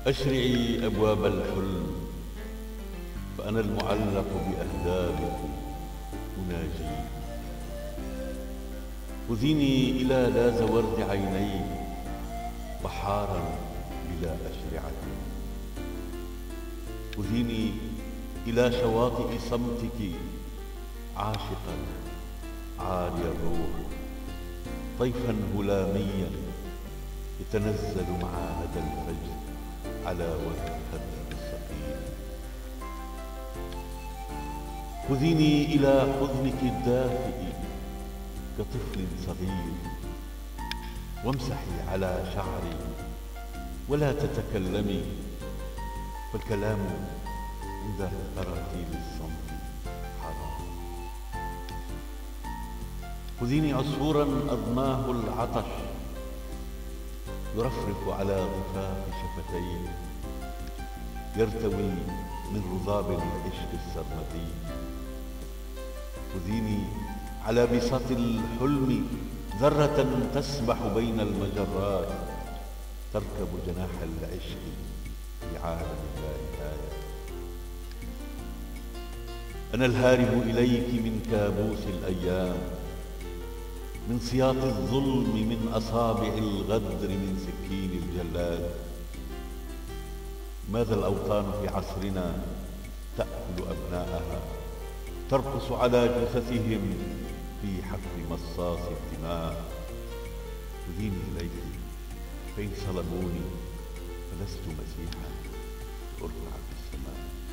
أشرعي أبواب الحلم، فأنا المعلق بأهدابك أناجيك. خذيني إلى لاذ ورد عينيك، بحارا بلا أشرعة. خذيني إلى شواطئ صمتك، عاشقا عالي الروح، طيفا هلاميا يتنزل مع ندى الفجر على وجه خدك الثقيل. خذيني إلى حضنك الدافئ كطفل صغير، وامسحي على شعري ولا تتكلمي، فالكلام عند تراتيل الصمت حرام. خذيني عصفورا أضماه العطش يرفرف على ضفاف شفتيه، يرتوي من رذاذ العشق السرمدي. خذيني على بساط الحلم، ذرة تسبح بين المجرات، تركب جناح العشق في عالم لا نهاية. أنا الهارب إليك من كابوس الأيام، من سياط الظلم، من أصابع الغدر، من سكين الجلاد. ماذا الأوطان في عصرنا تأكل أبناءها، ترقص على جثثهم في حفل مصاص الدماء. خذيني إليك، فإن صلبوني فلست مسيحا أرفع في السماء.